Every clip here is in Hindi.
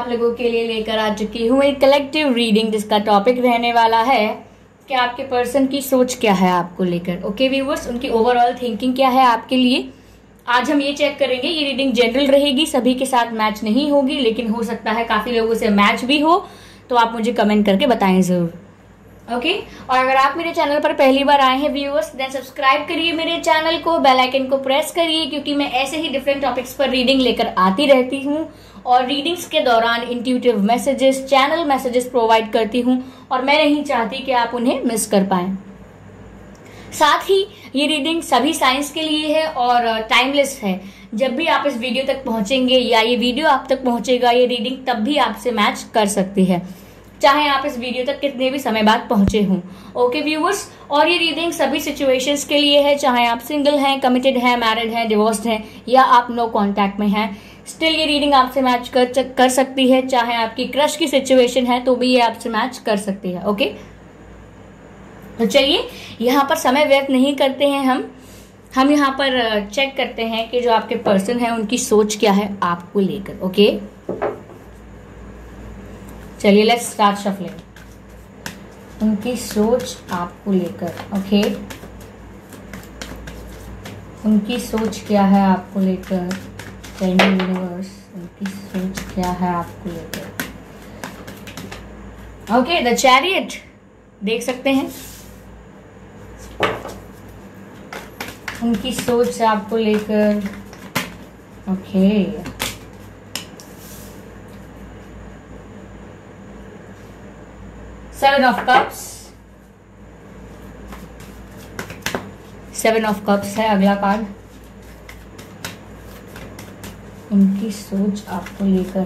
आप लोगों के लिए लेकर आ चुकी हूँ एक कलेक्टिव रीडिंग, जिसका टॉपिक रहने वाला है कि आपके पर्सन की सोच क्या है आपको लेकर। ओके व्यूअर्स, उनकी ओवरऑल थिंकिंग क्या है आपके लिए, आज हम ये चेक करेंगे। ये रीडिंग जनरल रहेगी, सभी के साथ मैच नहीं होगी, लेकिन हो सकता है काफी लोगों से मैच भी हो, तो आप मुझे कमेंट करके बताएं जरूर। ओके और अगर आप मेरे चैनल पर पहली बार आए हैं व्यूअर्स, देन सब्सक्राइब करिए मेरे चैनल को, बेल आइकन को प्रेस करिए, क्योंकि मैं ऐसे ही डिफरेंट टॉपिक्स पर रीडिंग लेकर आती रहती हूँ और रीडिंग्स के दौरान intuitive messages, channel messages provide करती हूँ और मैं नहीं चाहती कि आप उन्हें मिस कर पाएं। साथ ही ये रीडिंग सभी साइंस के लिए है और टाइमलेस है। जब भी आप इस वीडियो तक पहुंचेंगे या ये वीडियो आप तक पहुंचेगा, ये रीडिंग तब भी आपसे मैच कर सकती है, चाहे आप इस वीडियो तक कितने भी समय बाद पहुंचे हों। ओके व्यूअर्स, और ये रीडिंग सभी सिचुएशंस के लिए है, चाहे आप सिंगल हैं, कमिटेड हैं, मैरिड हैं, डिवोर्स्ड हैं या आप नो कांटेक्ट में हैं, स्टिल ये रीडिंग आपसे मैच कर सकती है। चाहे आपकी क्रश की सिचुएशन है तो भी ये आपसे मैच कर सकती है। ओके तो चलिए यहाँ पर समय व्यर्थ नहीं करते हैं, हम यहाँ पर चेक करते हैं कि जो आपके पर्सन है उनकी सोच क्या है आपको लेकर। ओके चलिए लेट्स स्टार्ट शफलिंग। उनकी सोच आपको लेकर। ओके उनकी सोच क्या है आपको लेकर, टेल मी यूनिवर्स, उनकी सोच क्या है आपको लेकर। ओके द चैरियट देख सकते हैं, उनकी सोच आपको लेकर। Okay seven of cups, seven of cups है अगला कार्ड। उनकी सोच आपको लेकर।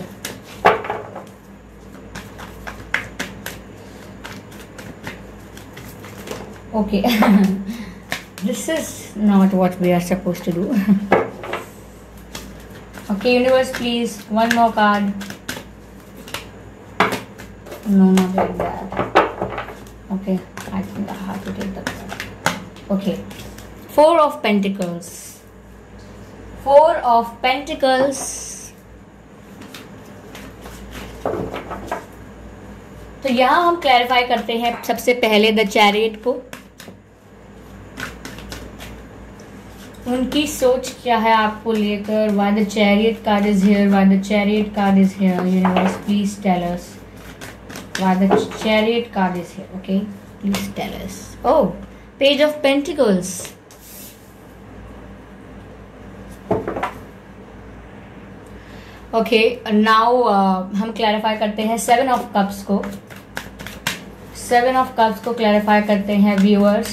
Okay this is not what we are supposed to do. Okay universe, please one more card. No, not like that. Okay, I think I have to take the card. Okay, Four of Pentacles. Four of Pentacles. तो यहां हम क्लैरिफाई करते हैं सबसे पहले द चैरियट को। उनकी सोच क्या है आपको लेकर। Why the chariot card is here? Why the chariot card is here? Universe, please tell us why the chariot card is here. Okay, please tell us. Oh, Page of Pentacles. Okay, now हम क्लैरिफाई करते हैं सेवन ऑफ कप्स को। सेवन ऑफ कप्स को क्लैरिफाई करते हैं viewers.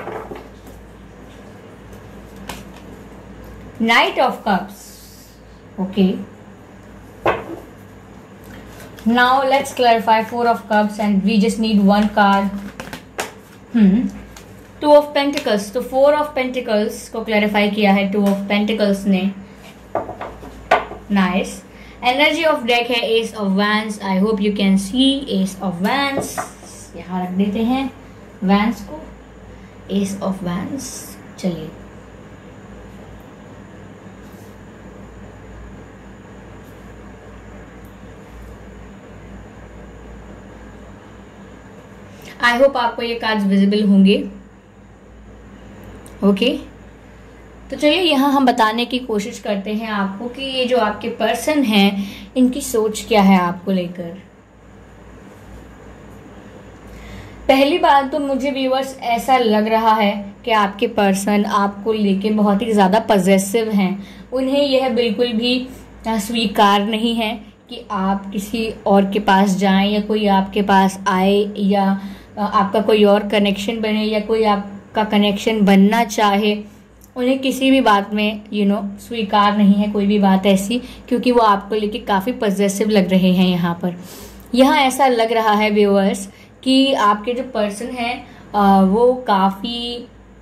Knight of Cups. Okay. Now let's clarify Four of Cups and we just need one card. Two of Pentacles. तो Four of Pentacles को clarify किया है Two of Pentacles ने। Nice. Energy of deck है Ace of Wands. I hope you can see Ace of Wands. यहाँ रख देते हैं Wands को, Ace of Wands। चलिए आई होप आपको ये कार्ड्स विजिबल होंगे। ओके तो चलिए यहाँ हम बताने की कोशिश करते हैं आपको कि ये जो आपके पर्सन हैं इनकी सोच क्या है आपको लेकर। पहली बात तो मुझे व्यूअर्स ऐसा लग रहा है कि आपके पर्सन आपको लेके बहुत ही ज्यादा पजेसिव हैं। उन्हें यह बिल्कुल भी स्वीकार नहीं है कि आप किसी और के पास जाएं या कोई आपके पास आए या आपका कोई और कनेक्शन बने या कोई आपका कनेक्शन बनना चाहे। उन्हें किसी भी बात में स्वीकार नहीं है कोई भी बात ऐसी, क्योंकि वो आपको लेके काफ़ी पजेसिव लग रहे हैं। यहाँ पर ऐसा लग रहा है व्यूअर्स कि आपके जो पर्सन हैं वो काफ़ी,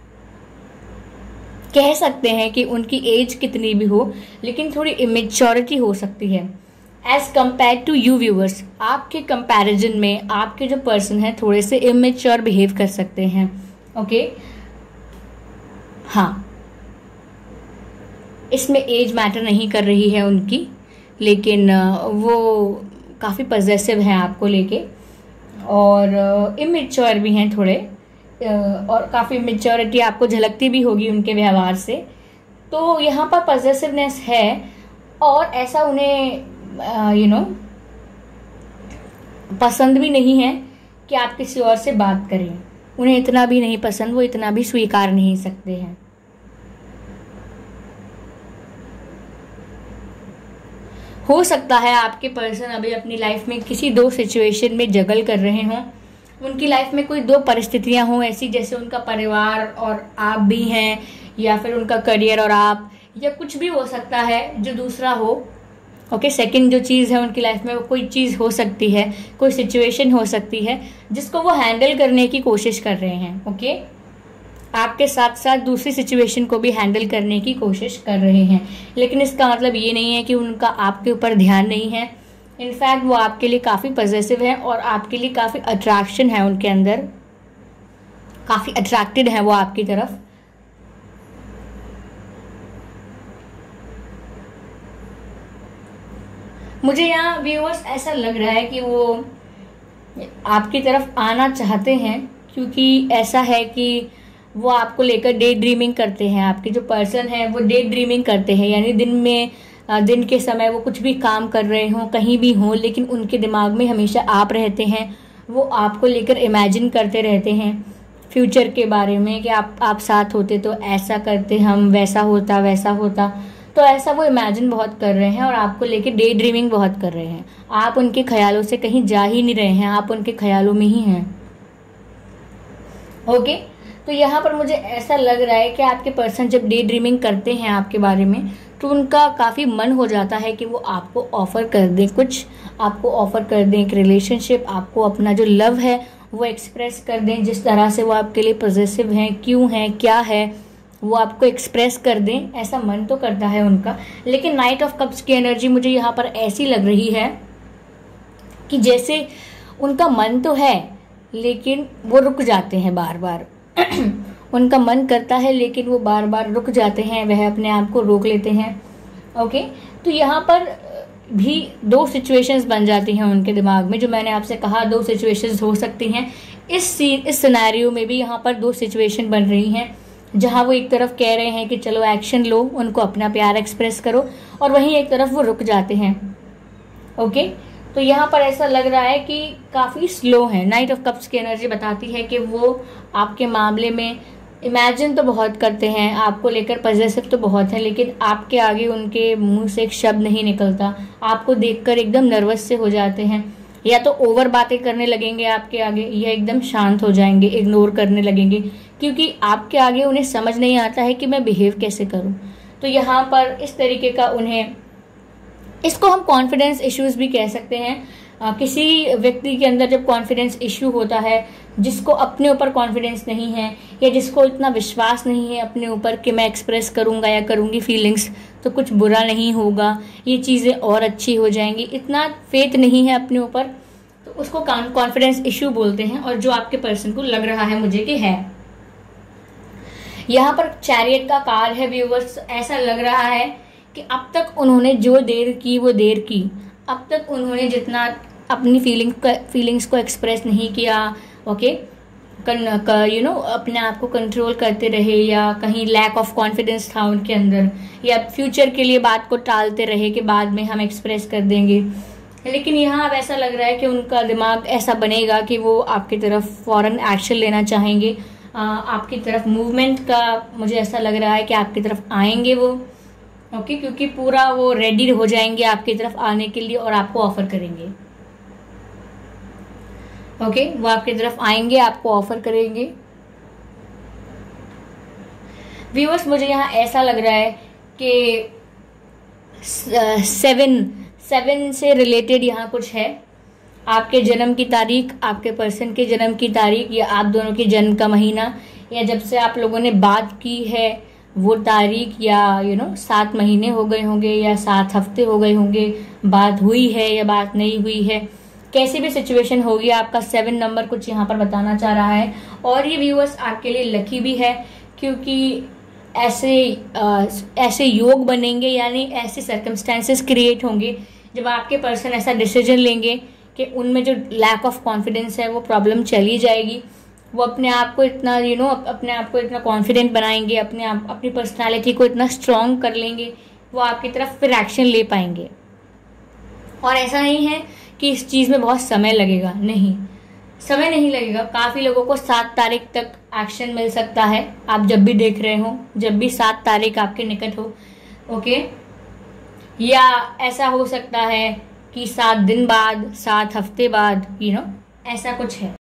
कह सकते हैं कि उनकी एज कितनी भी हो लेकिन थोड़ी इमेच्योरिटी हो सकती है as compare to you viewers. आपके कंपैरिजन में आपके जो पर्सन है थोड़े से इमेच्योर बिहेव कर सकते हैं। ओके हाँ, इसमें एज मैटर नहीं कर रही है उनकी, लेकिन वो काफ़ी पॉजेसिव हैं आपको लेके, और इमेच्योर भी हैं थोड़े, और काफ़ी मेच्योरिटी आपको झलकती भी होगी उनके व्यवहार से। तो यहाँ पर पॉजेसिवनेस है, और ऐसा उन्हें पसंद भी नहीं है कि आप किसी और से बात करें। उन्हें इतना भी नहीं पसंद, वो इतना भी स्वीकार नहीं सकते हैं। हो सकता है आपके पर्सन अभी अपनी लाइफ में किसी 2 सिचुएशन में जगल कर रहे हों। उनकी लाइफ में कोई 2 परिस्थितियां हों ऐसी, जैसे उनका परिवार और आप भी हैं, या फिर उनका करियर और आप, या कुछ भी हो सकता है जो दूसरा हो। ओके, सेकंड जो चीज़ है उनकी लाइफ में, वो कोई चीज़ हो सकती है, कोई सिचुएशन हो सकती है जिसको वो हैंडल करने की कोशिश कर रहे हैं। ओके, आपके साथ साथ दूसरी सिचुएशन को भी हैंडल करने की कोशिश कर रहे हैं, लेकिन इसका मतलब ये नहीं है कि उनका आपके ऊपर ध्यान नहीं है। इनफैक्ट वो आपके लिए काफ़ी पॉजेसिव है, और आपके लिए काफ़ी अट्रैक्शन है उनके अंदर, काफ़ी अट्रैक्टेड है वो आपकी तरफ। मुझे यहाँ व्यूअर्स ऐसा लग रहा है कि वो आपकी तरफ आना चाहते हैं, क्योंकि ऐसा है कि वो आपको लेकर डे ड्रीमिंग करते हैं। आपके जो पर्सन है वो डे ड्रीमिंग करते हैं, यानी दिन के समय वो कुछ भी काम कर रहे हों, कहीं भी हों, लेकिन उनके दिमाग में हमेशा आप रहते हैं। वो आपको लेकर इमेजिन करते रहते हैं फ्यूचर के बारे में, कि आप साथ होते तो ऐसा करते हम, वैसा होता। तो ऐसा वो इमेजिन बहुत कर रहे हैं, और आपको लेकर डे ड्रीमिंग बहुत कर रहे हैं। आप उनके ख्यालों से कहीं जा ही नहीं रहे हैं, आप उनके ख्यालों में ही हैं। ओके, तो यहाँ पर मुझे ऐसा लग रहा है कि आपके पर्सन जब डे ड्रीमिंग करते हैं आपके बारे में, तो उनका काफ़ी मन हो जाता है कि वो आपको ऑफ़र कर दें कुछ, आपको ऑफ़र कर दें एक रिलेशनशिप, आपको अपना जो लव है वो एक्सप्रेस कर दें। जिस तरह से वो आपके लिए पॉजिटिव हैं, क्यों हैं, क्या है, वो आपको एक्सप्रेस कर दें, ऐसा मन तो करता है उनका। लेकिन नाइट ऑफ कप्स की एनर्जी मुझे यहाँ पर ऐसी लग रही है कि जैसे उनका मन तो है, लेकिन वो रुक जाते हैं बार बार। उनका मन करता है, लेकिन वो बार बार रुक जाते हैं, वह अपने आप को रोक लेते हैं। ओके, तो यहाँ पर भी 2 सिचुएशंस बन जाती हैं उनके दिमाग में, जो मैंने आपसे कहा 2 सिचुएशंस हो सकती हैं। इस सिनेरियो में भी यहाँ पर 2 सिचुएशन बन रही हैं, जहाँ वो एक तरफ कह रहे हैं कि चलो एक्शन लो, उनको अपना प्यार एक्सप्रेस करो, और वहीं एक तरफ वो रुक जाते हैं। ओके, तो यहाँ पर ऐसा लग रहा है कि काफ़ी स्लो है। नाइट ऑफ कप्स की एनर्जी बताती है कि वो आपके मामले में इमेजिन तो बहुत करते हैं, आपको लेकर पॉजिटिव तो बहुत है, लेकिन आपके आगे उनके मुंह से एक शब्द नहीं निकलता। आपको देखकर एकदम नर्वस से हो जाते हैं, या तो ओवर बातें करने लगेंगे आपके आगे, या एकदम शांत हो जाएंगे, इग्नोर करने लगेंगे, क्योंकि आपके आगे उन्हें समझ नहीं आता है कि मैं बिहेव कैसे करूं। तो यहाँ पर इस तरीके का उन्हें, इसको हम कॉन्फिडेंस इश्यूज भी कह सकते हैं। किसी व्यक्ति के अंदर जब कॉन्फिडेंस इश्यू होता है, जिसको अपने ऊपर कॉन्फिडेंस नहीं है, या जिसको इतना विश्वास नहीं है अपने ऊपर कि मैं एक्सप्रेस करूंगा या करूंगी फीलिंग्स तो कुछ बुरा नहीं होगा, ये चीज़ें और अच्छी हो जाएंगी, इतना फेथ नहीं है अपने ऊपर, तो उसको कॉन्फिडेंस इश्यू बोलते हैं। और जो आपके पर्सन को लग रहा है मुझे कि है, यहाँ पर चैरियट का कार्ड है व्यूअर्स। ऐसा लग रहा है कि अब तक उन्होंने जो देर की वो देर की, अब तक उन्होंने जितना अपनी फीलिंग्स को एक्सप्रेस नहीं किया, ओके, अपने आप को कंट्रोल करते रहे, या कहीं लैक ऑफ कॉन्फिडेंस था उनके अंदर, या फ्यूचर के लिए बात को टालते रहे कि बाद में हम एक्सप्रेस कर देंगे। लेकिन यहाँ अब ऐसा लग रहा है कि उनका दिमाग ऐसा बनेगा कि वो आपकी तरफ फौरन एक्शन लेना चाहेंगे, आपकी तरफ मूवमेंट का मुझे ऐसा लग रहा है कि आपकी तरफ आएंगे वो, ओके, क्योंकि पूरा वो रेडी हो जाएंगे आपकी तरफ आने के लिए और आपको ऑफर करेंगे। ओके, वो आपकी तरफ आएंगे, आपको ऑफर करेंगे। व्यूअर्स, मुझे यहाँ ऐसा लग रहा है कि 7 से रिलेटेड यहाँ कुछ है। आपके जन्म की तारीख, आपके पर्सन के जन्म की तारीख, या आप दोनों के जन्म का महीना, या जब से आप लोगों ने बात की है वो तारीख, या 7 महीने हो गए होंगे या 7 हफ्ते हो गए होंगे, बात हुई है या बात नहीं हुई है, कैसी भी सिचुएशन होगी, आपका 7 नंबर कुछ यहाँ पर बताना चाह रहा है। और ये व्यूअर्स आपके लिए लकी भी है, क्योंकि ऐसे योग बनेंगे, यानी ऐसे सर्कमस्टेंसेस क्रिएट होंगे जब आपके पर्सन ऐसा डिसीजन लेंगे कि उनमें जो लैक ऑफ कॉन्फिडेंस है वो प्रॉब्लम चली जाएगी, वो अपने आप को इतना अपने आप को इतना कॉन्फिडेंट बनाएंगे, अपनी पर्सनालिटी को इतना स्ट्रॉन्ग कर लेंगे, वो आपकी तरफ फिर एक्शन ले पाएंगे। और ऐसा नहीं है कि इस चीज़ में बहुत समय लगेगा, नहीं, समय नहीं लगेगा। काफ़ी लोगों को 7 तारीख तक एक्शन मिल सकता है। आप जब भी देख रहे हो, जब भी 7 तारीख आपके निकट हो, ओके, या ऐसा हो सकता है कि 7 दिन बाद, 7 हफ्ते बाद, ऐसा कुछ है।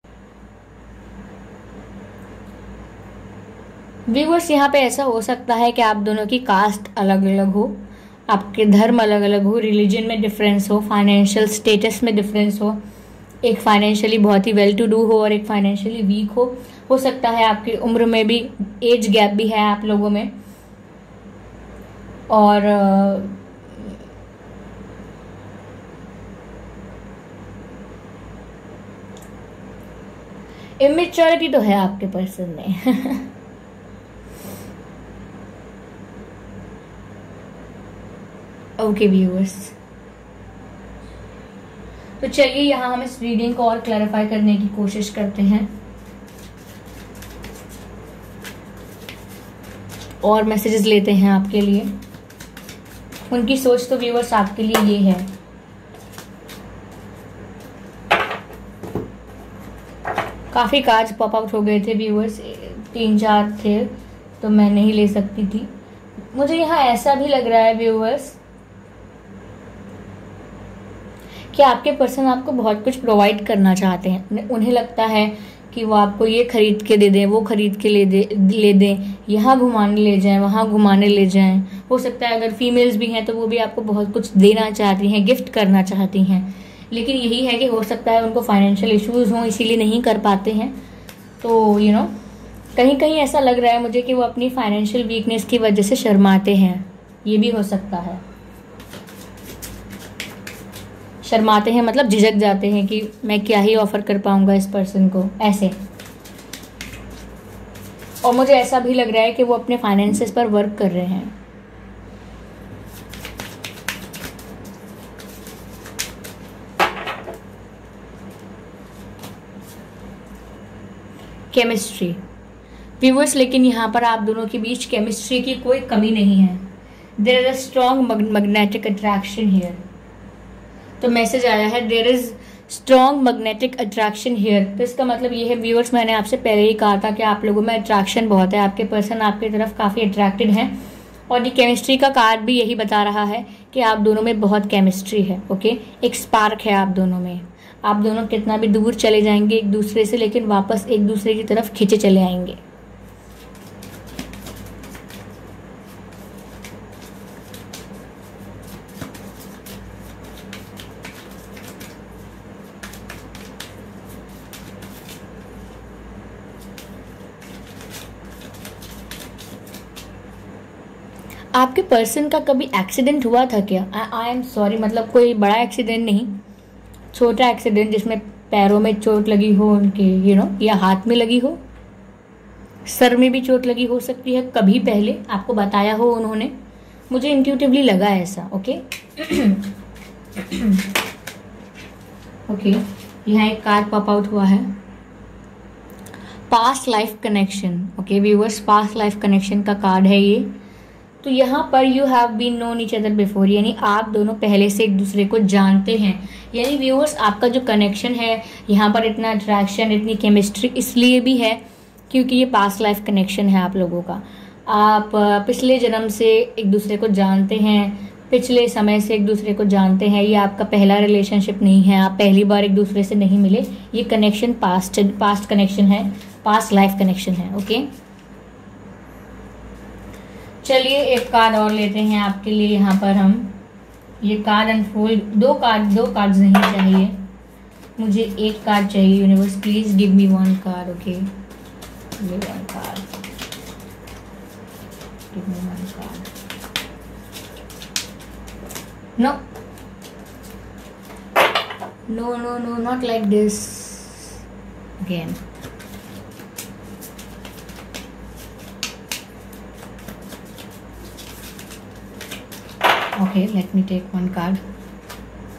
व्यूअर्स, यहाँ पे ऐसा हो सकता है कि आप दोनों की कास्ट अलग अलग हो, आपके धर्म अलग अलग हो, रिलीजन में डिफरेंस हो, फाइनेंशियल स्टेटस में डिफरेंस हो, एक फाइनेंशियली बहुत ही वेल टू डू हो और एक फाइनेंशियली वीक हो सकता है आपकी उम्र में भी एज गैप भी है आप लोगों में, और इमेच्योरिटी तो है आपके पर्सन में। ओके व्यूअर्स, तो चलिए यहाँ हम इस रीडिंग को और क्लैरिफाई करने की कोशिश करते हैं और मैसेजेस लेते हैं आपके लिए। उनकी सोच तो व्यूअर्स आपके लिए ये है। काफ़ी कार्ड्स पॉप आउट हो गए थे व्यूअर्स, 3-4 थे तो मैं नहीं ले सकती थी। मुझे यहाँ ऐसा भी लग रहा है व्यूअर्स कि आपके पर्सन आपको बहुत कुछ प्रोवाइड करना चाहते हैं। उन्हें लगता है कि वो आपको ये खरीद के दे दें, वो खरीद के ले दें, यहाँ घुमाने ले जाएं, वहाँ घुमाने ले जाएं। हो सकता है अगर फीमेल्स भी हैं तो वो भी आपको बहुत कुछ देना चाहती हैं, गिफ्ट करना चाहती हैं। लेकिन यही है कि हो सकता है उनको फाइनेंशियल इश्यूज हों, इसीलिए नहीं कर पाते हैं। तो कहीं कहीं ऐसा लग रहा है मुझे कि वो अपनी फाइनेंशियल वीकनेस की वजह से शर्माते हैं। ये भी हो सकता है, शर्माते हैं मतलब झिझक जाते हैं कि मैं क्या ही ऑफर कर पाऊंगा इस पर्सन को, ऐसे। और मुझे ऐसा भी लग रहा है कि वो अपने फाइनेंसेस पर वर्क कर रहे हैं। केमिस्ट्री व्यूअर्स, लेकिन यहाँ पर आप दोनों के बीच केमिस्ट्री की कोई कमी नहीं है। There is a strong magnetic attraction here. तो मैसेज आया है there is strong magnetic attraction here. तो इसका मतलब ये है व्यूअर्स, मैंने आपसे पहले ही कहा था कि आप लोगों में अट्रैक्शन बहुत है, आपके पर्सन आपकी तरफ काफ़ी अट्रैक्टेड हैं। और ये केमिस्ट्री का कार्ड भी यही बता रहा है कि आप दोनों में बहुत केमिस्ट्री है। ओके, एक स्पार्क है आप दोनों में। आप दोनों कितना भी दूर चले जाएंगे एक दूसरे से, लेकिन वापस एक दूसरे की तरफ खींचे चले आएंगे। आपके पर्सन का कभी एक्सीडेंट हुआ था क्या? आई एम सॉरी, मतलब कोई बड़ा एक्सीडेंट नहीं, छोटा एक्सीडेंट जिसमें पैरों में चोट लगी हो उनके, या हाथ में लगी हो, सर में भी चोट लगी हो सकती है, कभी पहले आपको बताया हो उन्होंने। मुझे इंट्यूटिवली लगा ऐसा। ओके ओके, यहाँ एक कार्ड पॉप आउट हुआ है, past life connection. Okay viewers, past life connection का कार्ड है ये। तो यहाँ पर you have been known each other before, यानी आप दोनों पहले से एक दूसरे को जानते हैं। यानी व्यूअर्स, आपका जो कनेक्शन है यहाँ पर, इतना अट्रैक्शन, इतनी केमिस्ट्री इसलिए भी है क्योंकि ये पास्ट लाइफ कनेक्शन है आप लोगों का। आप पिछले जन्म से एक दूसरे को जानते हैं, पिछले समय से एक दूसरे को जानते हैं। ये आपका पहला रिलेशनशिप नहीं है, आप पहली बार एक दूसरे से नहीं मिले। ये कनेक्शन पास्ट कनेक्शन है, पास्ट लाइफ कनेक्शन है। ओके, चलिए एक कार्ड और लेते हैं आपके लिए। यहाँ पर हम ये कार्ड अनफोल्ड, दो कार्ड्स नहीं चाहिए मुझे, एक कार्ड चाहिए। Universe please give me one card. Okay, give one card, give me one card. No no no no, not like this again. Okay, let me take one card.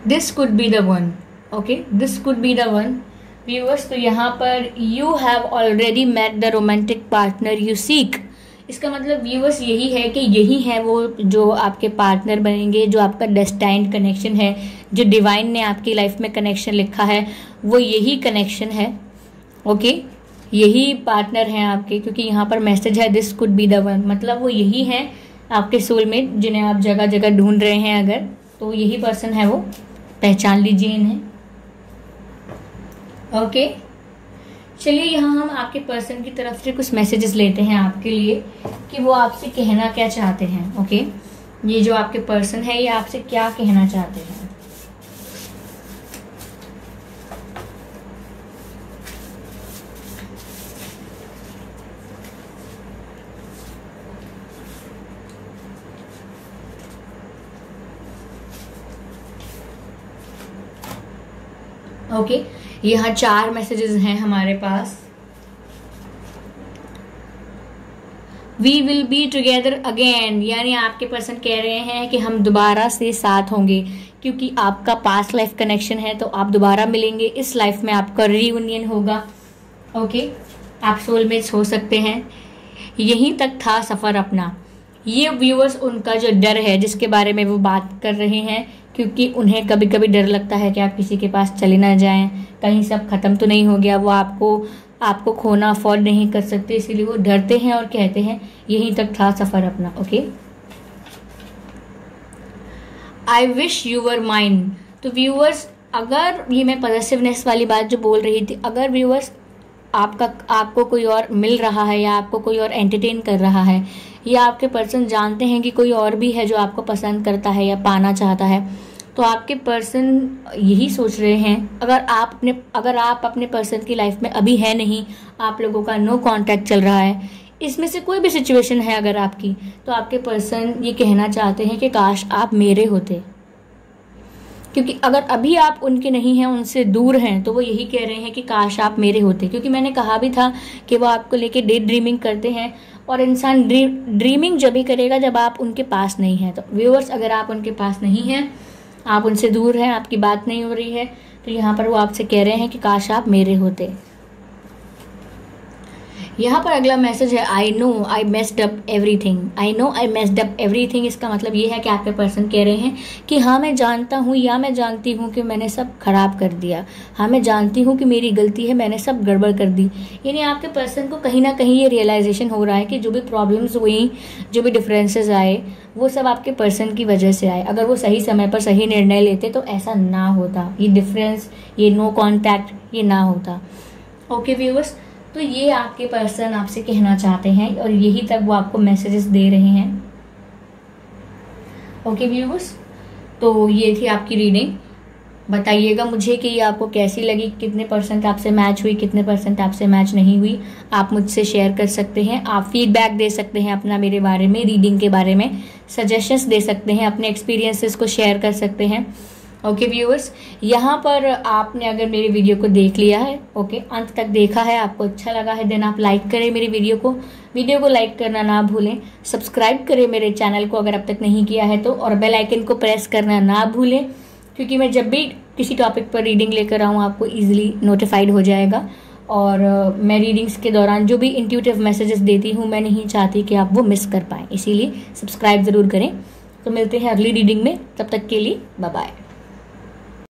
This could be the one. Okay, this could be the one viewers. तो यहाँ पर you have already met the romantic partner you seek. इसका मतलब व्यूअर्स यही है कि यही है वो जो आपके पार्टनर बनेंगे, जो आपका डेस्टाइन्ड कनेक्शन है, जो डिवाइन ने आपकी लाइफ में कनेक्शन लिखा है, वो यही कनेक्शन है। ओके, यही पार्टनर हैं आपके, क्योंकि यहाँ पर मैसेज है this could be the one, मतलब वो यही है आपके सोलमेट जिन्हें आप जगह जगह ढूंढ रहे हैं। अगर तो यही पर्सन है, वो पहचान लीजिए इन्हें। ओके, चलिए यहाँ हम आपके पर्सन की तरफ से कुछ मैसेजेस लेते हैं आपके लिए कि वो आपसे कहना क्या चाहते हैं। ओके, ये जो आपके पर्सन है ये आपसे क्या कहना चाहते हैं। ओके, यहाँ 4 मैसेजेस हैं हमारे पास। We will be together again, यानी आपके पर्सन कह रहे हैं कि हम दोबारा से साथ होंगे, क्योंकि आपका पास्ट लाइफ कनेक्शन है तो आप दोबारा मिलेंगे। इस लाइफ में आपका रीयूनियन होगा। ओके, आप सोलमेट्स हो सकते हैं। यहीं तक था सफर अपना। ये व्यूअर्स उनका जो डर है जिसके बारे में वो बात कर रहे हैं, क्योंकि उन्हें कभी कभी डर लगता है कि आप किसी के पास चले ना जाएं, कहीं सब खत्म तो नहीं हो गया, वो आपको खोना अफोर्ड नहीं कर सकते, इसीलिए वो डरते हैं और कहते हैं यहीं तक था सफर अपना। Okay, I wish you were mine. तो व्यूअर्स, अगर ये मैं पॉजिटिवनेस वाली बात जो बोल रही थी, अगर व्यूअर्स आपको कोई और मिल रहा है या आपको कोई और एंटरटेन कर रहा है, या आपके पर्सन जानते हैं कि कोई और भी है जो आपको पसंद करता है या पाना चाहता है, तो आपके पर्सन यही सोच रहे हैं, अगर आप अपने पर्सन की लाइफ में अभी है नहीं, आप लोगों का नो कांटेक्ट चल रहा है, इसमें से कोई भी सिचुएशन है अगर आपकी, तो आपके पर्सन ये कहना चाहते हैं कि काश आप मेरे होते। क्योंकि अगर अभी आप उनके नहीं हैं, उनसे दूर हैं, तो वो यही कह रहे हैं कि काश आप मेरे होते। क्योंकि मैंने कहा भी था कि वो आपको लेके डे ड्रीमिंग करते हैं, और इंसान ड्रीमिंग जब भी करेगा जब आप उनके पास नहीं हैं। तो व्यूअर्स, अगर आप उनके पास नहीं हैं, आप उनसे दूर हैं, आपकी बात नहीं हो रही है, तो यहाँ पर वो आपसे कह रहे हैं कि काश आप मेरे होते। यहाँ पर अगला मैसेज है I know I messed up everything. I know I messed up everything, इसका मतलब ये है कि आपके पर्सन कह रहे हैं कि हाँ मैं जानता हूँ या मैं जानती हूँ कि मैंने सब खराब कर दिया, हाँ मैं जानती हूँ कि मेरी गलती है, मैंने सब गड़बड़ कर दी। यानी आपके पर्सन को कहीं ना कहीं ये रियलाइजेशन हो रहा है कि जो भी प्रॉब्लम्स हुई, जो भी डिफरेंसेस आए, वो सब आपके पर्सन की वजह से आए। अगर वो सही समय पर सही निर्णय लेते तो ऐसा ना होता, ये डिफरेंस, ये नो कॉन्टैक्ट, ये ना होता। ओके व्यूअर्स, तो ये आपके पर्सन आपसे कहना चाहते हैं और यही तक वो आपको मैसेजेस दे रहे हैं। ओके व्यूअर्स, तो ये थी आपकी रीडिंग। बताइएगा मुझे कि ये आपको कैसी लगी, कितने परसेंट आपसे मैच हुई, कितने परसेंट आपसे मैच नहीं हुई। आप मुझसे शेयर कर सकते हैं, आप फीडबैक दे सकते हैं अपना मेरे बारे में, रीडिंग के बारे में सजेशंस दे सकते हैं, अपने एक्सपीरियंसेस को शेयर कर सकते हैं। ओके व्यूअर्स, यहाँ पर आपने अगर मेरी वीडियो को देख लिया है, ओके अंत तक देखा है, आपको अच्छा लगा है, देन आप लाइक करें मेरी वीडियो को लाइक करना ना भूलें। सब्सक्राइब करें मेरे चैनल को अगर अब तक नहीं किया है तो, और बेल आइकन को प्रेस करना ना भूलें, क्योंकि मैं जब भी किसी टॉपिक पर रीडिंग लेकर आऊँ आपको ईजिली नोटिफाइड हो जाएगा। और मैं रीडिंग्स के दौरान जो भी इंट्यूटिव मैसेजेस देती हूँ, मैं नहीं चाहती कि आप वो मिस कर पाएँ, इसीलिए सब्सक्राइब ज़रूर करें। तो मिलते हैं अगली रीडिंग में, तब तक के लिए बाय बाय।